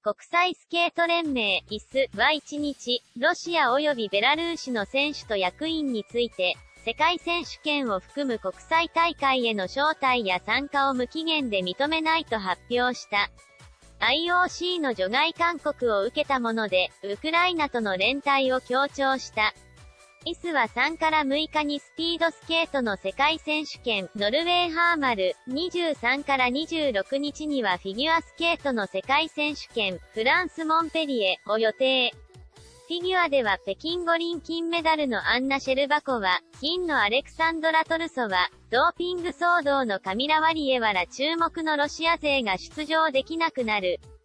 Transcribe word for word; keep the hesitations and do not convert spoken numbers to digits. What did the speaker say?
国際スケート連盟 アイエス はいちにち、ロシア及びベラルーシの選手と役員について、世界選手権を含む国際大会への招待や参加を無期限で認めないと発表した。アイオーシー の除外勧告を受けたもので、ウクライナとの連帯を強調した。アイエス はさんからむいかにスピードスケートの世界選手権、ノルウェーハーマル、にじゅうさんからにじゅうろくにちにはフィギュアスケートの世界選手権、フランスモンペリエを予定。フィギュアでは北京五輪金メダルのアンナ・シェルバコワ、金のアレクサンドラ・トルソワ、ドーピング騒動のカミラ・ワリエワら注目のロシア勢が出場できなくなる。